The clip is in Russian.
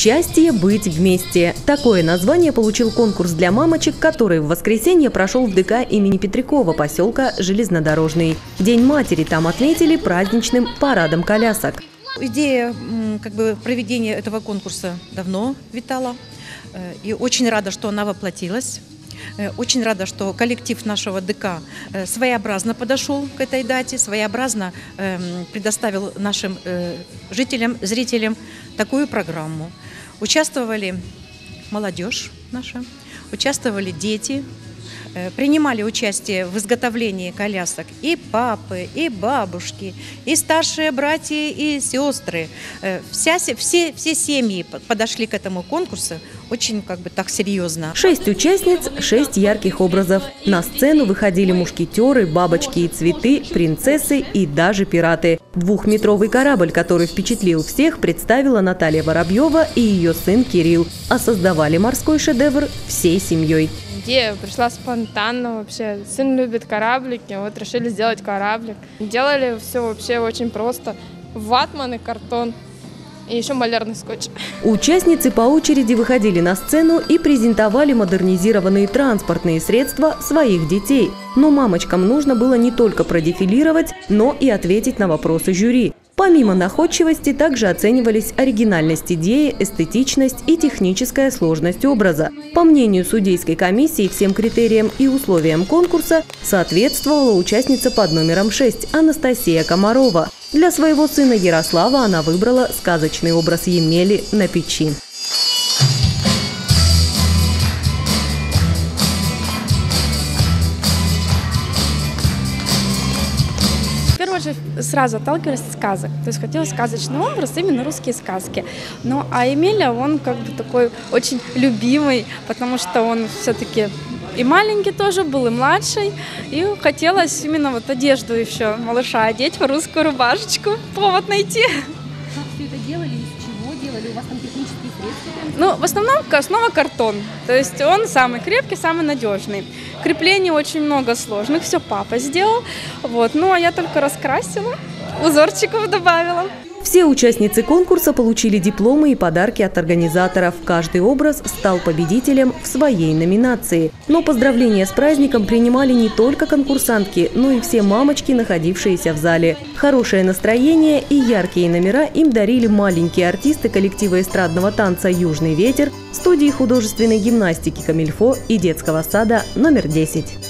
Счастье быть вместе. Такое название получил конкурс для мамочек, который в воскресенье прошел в ДК имени Петрякова, поселка Железнодорожный. День матери там отметили праздничным парадом колясок. Идея проведения этого конкурса давно витала. И очень рада, что она воплотилась. Очень рада, что коллектив нашего ДК своеобразно подошел к этой дате, своеобразно предоставил нашим жителям, зрителям такую программу. Участвовали молодежь наша, участвовали дети, принимали участие в изготовлении колясок и папы, и бабушки, и старшие братья и сестры. Все семьи подошли к этому конкурсу очень так серьезно. 6 участниц, 6 ярких образов. На сцену выходили мушкетеры, бабочки и цветы, принцессы и даже пираты. 2-метровый корабль, который впечатлил всех, представила Наталья Воробьева и ее сын Кирилл. А создавали морской шедевр всей семьей. Идея пришла спонтанно вообще. Сын любит кораблики, вот решили сделать кораблик. Делали все вообще очень просто. Ватман и картон. И еще малярный скотч. Участницы по очереди выходили на сцену и презентовали модернизированные транспортные средства своих детей. Но мамочкам нужно было не только продефилировать, но и ответить на вопросы жюри. Помимо находчивости, также оценивались оригинальность идеи, эстетичность и техническая сложность образа. По мнению судейской комиссии, всем критериям и условиям конкурса соответствовала участница под номером 6 Анастасия Комарова. Для своего сына Ярослава она выбрала сказочный образ Емели на печи. Сразу отталкивались от сказок, то есть хотелось сказочный образ, именно русские сказки. Ну а Емеля, он такой очень любимый, потому что он все-таки и маленький тоже был, и младший, и хотелось именно одежду еще малыша одеть в русскую рубашечку, повод найти. Как все это делали, из чего делали? У вас там технические средства? Ну, в основном основа картон, то есть он самый крепкий, самый надежный. Креплений очень много сложных, все папа сделал, ну а я только раскрасила, узорчиков добавила. Все участницы конкурса получили дипломы и подарки от организаторов. Каждый образ стал победителем в своей номинации. Но поздравления с праздником принимали не только конкурсантки, но и все мамочки, находившиеся в зале. Хорошее настроение и яркие номера им дарили маленькие артисты коллектива эстрадного танца «Южный ветер», студии художественной гимнастики «Камильфо» и детского сада номер 10.